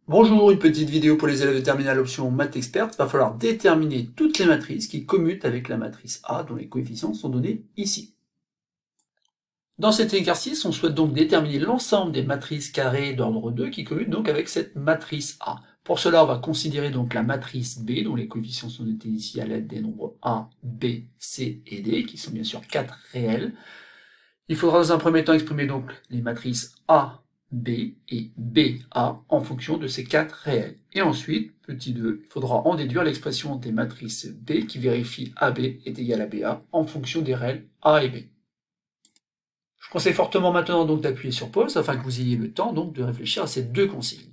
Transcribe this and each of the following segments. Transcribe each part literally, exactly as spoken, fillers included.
Bonjour, une petite vidéo pour les élèves de terminale option Maths Expert. Il va falloir déterminer toutes les matrices qui commutent avec la matrice A dont les coefficients sont donnés ici. Dans cet exercice, on souhaite donc déterminer l'ensemble des matrices carrées d'ordre deux qui commutent donc avec cette matrice A. Pour cela, on va considérer donc la matrice B dont les coefficients sont notés ici à l'aide des nombres A, B, C et D qui sont bien sûr quatre réels. Il faudra dans un premier temps exprimer donc les matrices A, B et B A en fonction de ces quatre réels. Et ensuite, petit deux, il faudra en déduire l'expression des matrices B qui vérifie A B est égal à B A en fonction des réels A et B. Je conseille fortement maintenant donc d'appuyer sur pause afin que vous ayez le temps donc de réfléchir à ces deux consignes.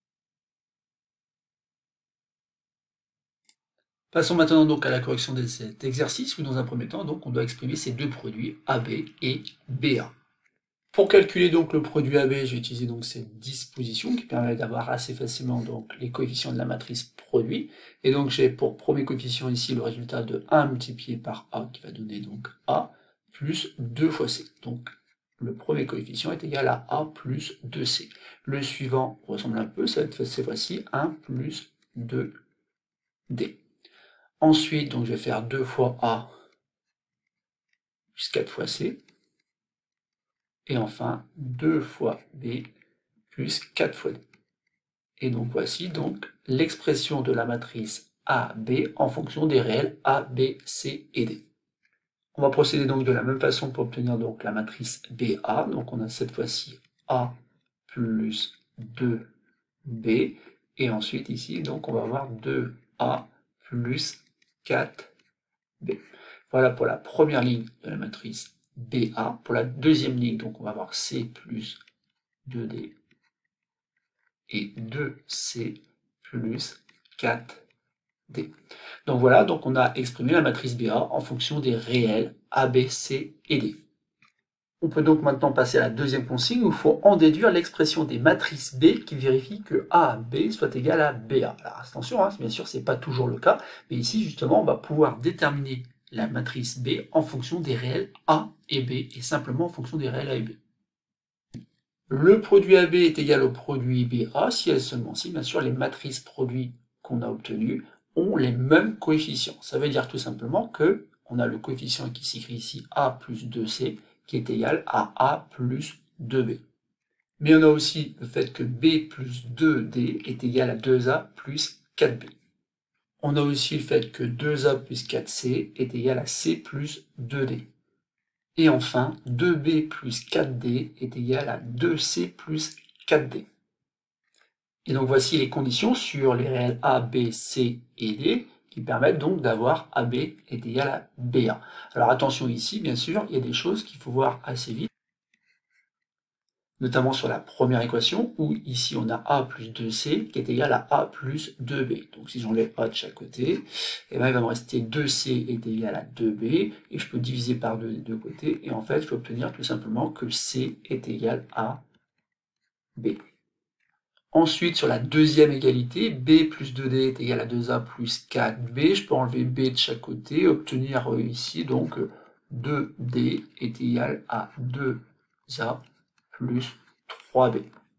Passons maintenant donc à la correction de cet exercice où dans un premier temps donc on doit exprimer ces deux produits A B et B A. Pour calculer donc le produit A B, j'ai utilisé donc cette disposition qui permet d'avoir assez facilement donc les coefficients de la matrice produit. Et donc j'ai pour premier coefficient ici le résultat de un multiplié par A qui va donner donc A plus deux fois C. Donc le premier coefficient est égal à A plus deux C. Le suivant ressemble un peu, ça va être cette fois-ci un plus deux D. Ensuite, donc je vais faire deux fois A plus quatre fois C. Et enfin, deux fois B plus quatre fois D. Et donc voici donc l'expression de la matrice A B en fonction des réels A, B, C et D. On va procéder donc de la même façon pour obtenir donc la matrice B A. Donc on a cette fois-ci A plus deux B. Et ensuite ici, donc on va avoir deux A plus quatre B. Voilà pour la première ligne de la matrice B A. Pour la deuxième ligne, donc on va avoir C plus deux D et deux C plus quatre D. Donc voilà, donc on a exprimé la matrice B A en fonction des réels A, B, C et D. On peut donc maintenant passer à la deuxième consigne où il faut en déduire l'expression des matrices B qui vérifie que A, B soit égal à B A. Alors attention, hein, bien sûr, ce n'est pas toujours le cas, mais ici justement, on va pouvoir déterminer la matrice B en fonction des réels A et B, et simplement en fonction des réels A et B. Le produit A B est égal au produit B A si et seulement si, bien sûr, les matrices produits qu'on a obtenues ont les mêmes coefficients. Ça veut dire tout simplement que on a le coefficient qui s'écrit ici A plus deux C qui est égal à A plus deux B. Mais on a aussi le fait que B plus deux D est égal à deux A plus quatre B. On a aussi le fait que deux A plus quatre C est égal à C plus deux D. Et enfin, deux B plus quatre D est égal à deux C plus quatre D. Et donc voici les conditions sur les réels A, B, C et D qui permettent donc d'avoir A B est égal à B A. Alors attention ici, bien sûr, il y a des choses qu'il faut voir assez vite, notamment sur la première équation, où ici on a A plus deux C qui est égal à A plus deux B. Donc si j'enlève A de chaque côté, eh bien, il va me rester deux C est égal à deux B, et je peux diviser par deux des deux côtés, et en fait je vais obtenir tout simplement que C est égal à B. Ensuite, sur la deuxième égalité, B plus deux D est égal à deux A plus quatre B, je peux enlever B de chaque côté, obtenir ici donc deux D est égal à deux A plus trois B.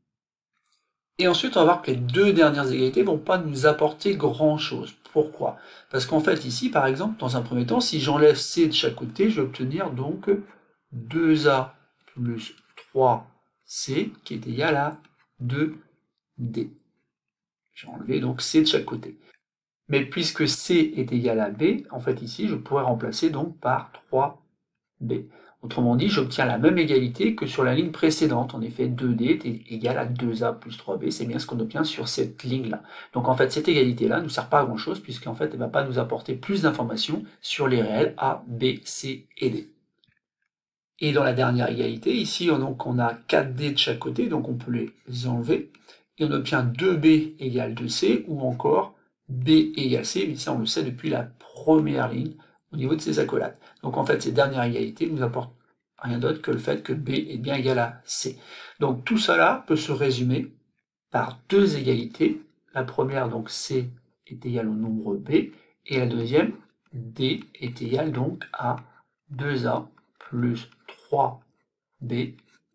Et ensuite, on va voir que les deux dernières égalités ne vont pas nous apporter grand-chose. Pourquoi? Parce qu'en fait, ici, par exemple, dans un premier temps, si j'enlève C de chaque côté, je vais obtenir donc deux A plus trois C qui est égal à deux D. J'ai enlevé donc C de chaque côté. Mais puisque C est égal à B, en fait ici, je pourrais remplacer donc par trois B. Autrement dit, j'obtiens la même égalité que sur la ligne précédente. En effet, deux D est égal à deux A plus trois B. C'est bien ce qu'on obtient sur cette ligne-là. Donc en fait, cette égalité-là ne nous sert pas à grand-chose puisqu'en fait, elle ne va pas nous apporter plus d'informations sur les réels A, B, C et D. Et dans la dernière égalité, ici, donc, on a quatre D de chaque côté, donc on peut les enlever. Et on obtient deux B égale deux C, ou encore B égale C, mais ça on le sait depuis la première ligne au niveau de ces accolades. Donc en fait, ces dernières égalités ne nous apportent rien d'autre que le fait que B est bien égal à C. Donc tout cela peut se résumer par deux égalités. La première, donc C est égal au nombre B, et la deuxième, D est égal donc à deux A plus trois B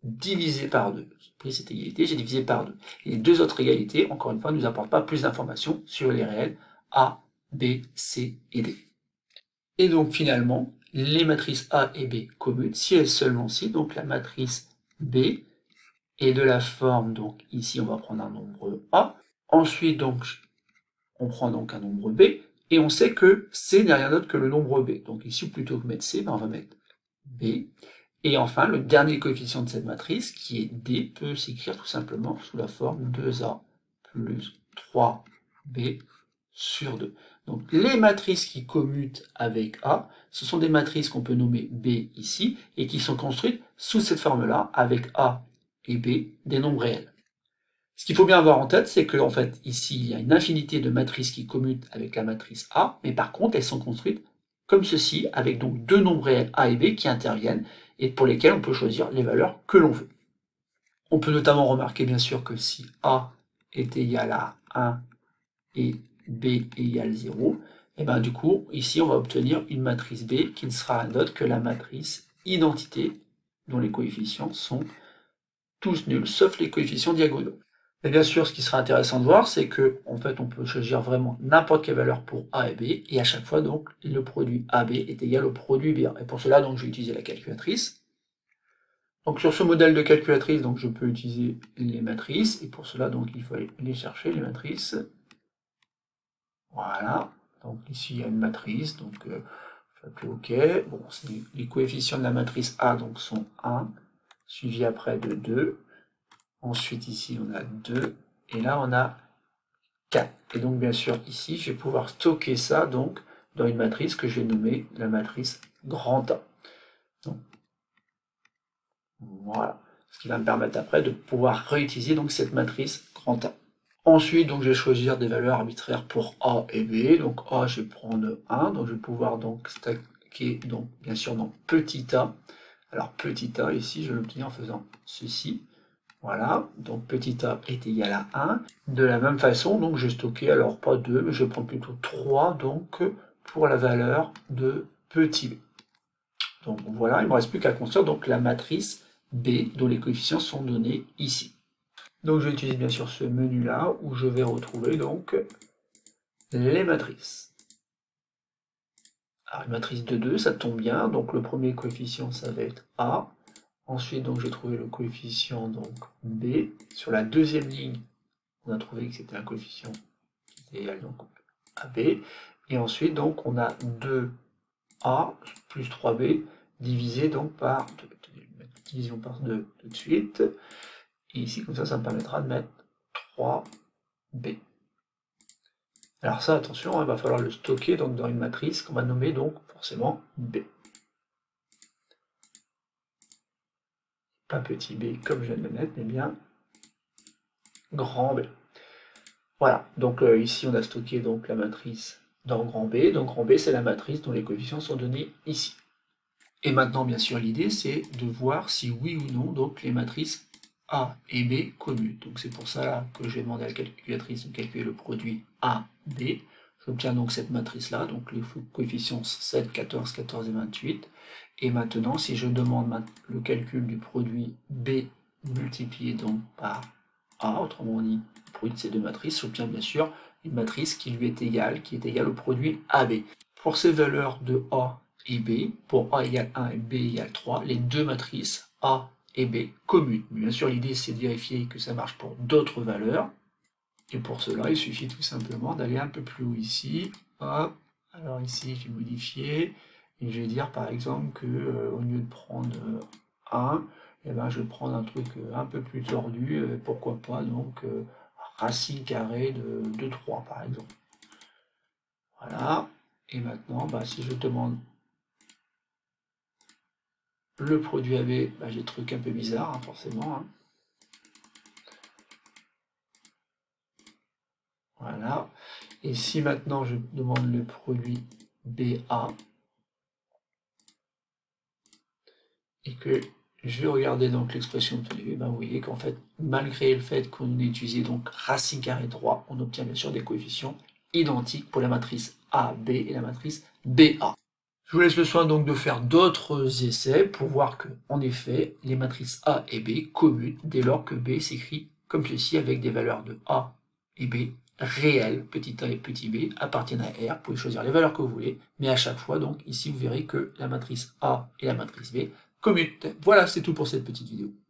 divisé par deux. J'ai pris cette égalité, j'ai divisé par deux. Et les deux autres égalités, encore une fois, ne nous apportent pas plus d'informations sur les réels A, B, C et D. Et donc finalement, les matrices A et B commutent si elles seulement si, donc la matrice B est de la forme, donc ici on va prendre un nombre A, ensuite donc on prend donc un nombre B, et on sait que C n'est rien d'autre que le nombre B. Donc ici, plutôt que mettre C, ben on va mettre B. Et enfin, le dernier coefficient de cette matrice, qui est D, peut s'écrire tout simplement sous la forme deux A plus trois B sur deux. Donc les matrices qui commutent avec A, ce sont des matrices qu'on peut nommer B ici, et qui sont construites sous cette forme-là, avec A et B, des nombres réels. Ce qu'il faut bien avoir en tête, c'est que en fait, ici, il y a une infinité de matrices qui commutent avec la matrice A, mais par contre, elles sont construites comme ceci, avec donc deux nombres réels A et B qui interviennent, et pour lesquels on peut choisir les valeurs que l'on veut. On peut notamment remarquer, bien sûr, que si A est égal à un et B égale zéro, et bien du coup, ici, on va obtenir une matrice B qui ne sera rien d'autre que la matrice identité, dont les coefficients sont tous nuls, sauf les coefficients diagonaux. Et bien sûr, ce qui sera intéressant de voir, c'est que en fait, on peut choisir vraiment n'importe quelle valeur pour A et B, et à chaque fois, donc, le produit A B est égal au produit B A. Et pour cela, donc, je vais utiliser la calculatrice. Donc, sur ce modèle de calculatrice, donc, je peux utiliser les matrices, et pour cela, donc, il faut aller les chercher, les matrices. Voilà. Donc, ici, il y a une matrice, donc, euh, je vais appeler OK. Bon, les coefficients de la matrice A, donc, sont un, suivi après de deux. Ensuite, ici, on a deux, et là, on a quatre. Et donc, bien sûr, ici, je vais pouvoir stocker ça, donc, dans une matrice que je vais nommer la matrice grand A. Donc, voilà. Ce qui va me permettre après de pouvoir réutiliser, donc, cette matrice grand A. Ensuite, donc, je vais choisir des valeurs arbitraires pour A et B. Donc, A, je vais prendre un, donc, je vais pouvoir, donc, stacker, donc, bien sûr, dans petit a. Alors, petit a, ici, je vais l'obtenir en faisant ceci. Voilà, donc petit a est égal à un. De la même façon, donc je vais stocker, alors pas deux, mais je vais prendre plutôt trois, donc pour la valeur de petit b. Donc voilà, il ne me reste plus qu'à construire donc la matrice B, dont les coefficients sont donnés ici. Donc je vais utiliser bien sûr ce menu-là, où je vais retrouver donc les matrices. Alors une matrice de deux, ça tombe bien, donc le premier coefficient, ça va être A. Ensuite, donc, j'ai trouvé le coefficient donc, B. Sur la deuxième ligne, on a trouvé que c'était un coefficient qui était égal donc, à B. Et ensuite, donc, on a deux A plus trois B divisé donc, par deux. Division par deux tout de suite. Et ici, comme ça, ça me permettra de mettre trois B. Alors ça, attention, il va falloir le stocker donc, dans une matrice qu'on va nommer donc forcément B. Pas petit b comme je viens de le mettre, mais bien grand B. Voilà, donc euh, ici on a stocké donc la matrice dans grand B, donc grand B c'est la matrice dont les coefficients sont donnés ici. Et maintenant bien sûr l'idée c'est de voir si oui ou non donc les matrices A et B commutent. Donc c'est pour ça que je vais demander à la calculatrice de calculer le produit A, B. J'obtiens donc cette matrice là, donc les coefficients sept, quatorze, quatorze et vingt-huit. Et maintenant, si je demande le calcul du produit B multiplié donc par A, autrement dit, le produit de ces deux matrices, j'obtiens bien sûr une matrice qui lui est égale, qui est égale au produit A B. Pour ces valeurs de A et B, pour A égale un et B égale trois, les deux matrices A et B commutent. Bien sûr, l'idée c'est de vérifier que ça marche pour d'autres valeurs. Et pour cela, il suffit tout simplement d'aller un peu plus haut ici. Hop. Alors ici, je vais modifier. Et je vais dire par exemple que euh, au lieu de prendre euh, un, eh ben, je vais prendre un truc euh, un peu plus tordu, euh, pourquoi pas donc euh, racine carrée de, de trois par exemple. Voilà, et maintenant bah, si je demande le produit A B, bah, j'ai des trucs un peu bizarres hein, forcément. Hein. Voilà, et si maintenant je demande le produit B A, et que je vais regarder donc l'expression obtenue, ben vous voyez qu'en fait, malgré le fait qu'on ait utilisé donc racine carrée droit, on obtient bien sûr des coefficients identiques pour la matrice A B et la matrice B A. Je vous laisse le soin donc de faire d'autres essais pour voir que, en effet, les matrices A et B commutent dès lors que B s'écrit comme ceci avec des valeurs de A et B réelles, petit a et petit b, appartiennent à R. Vous pouvez choisir les valeurs que vous voulez, mais à chaque fois, donc, ici, vous verrez que la matrice A et la matrice B commutent. Voilà, c'est tout pour cette petite vidéo.